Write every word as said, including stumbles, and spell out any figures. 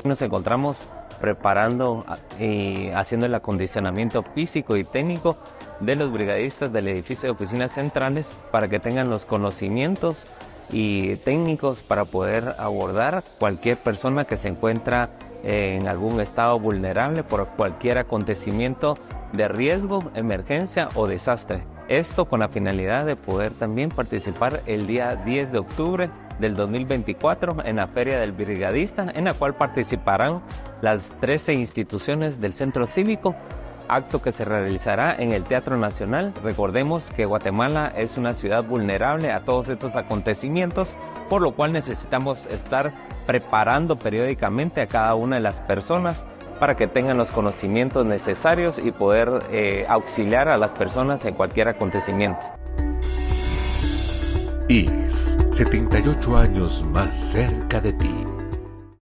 Nos encontramos preparando y haciendo el acondicionamiento físico y técnico de los brigadistas del edificio de oficinas centrales para que tengan los conocimientos y técnicos para poder abordar cualquier persona que se encuentra en algún estado vulnerable por cualquier acontecimiento de riesgo, emergencia o desastre. Esto con la finalidad de poder también participar el día diez de octubre del dos mil veinticuatro en la Feria del Brigadista, en la cual participarán las trece instituciones del Centro Cívico, acto que se realizará en el Teatro Nacional. Recordemos que Guatemala es una ciudad vulnerable a todos estos acontecimientos, por lo cual necesitamos estar preparando periódicamente a cada una de las personas para que tengan los conocimientos necesarios y poder eh, auxiliar a las personas en cualquier acontecimiento. I S, setenta y ocho años más cerca de ti.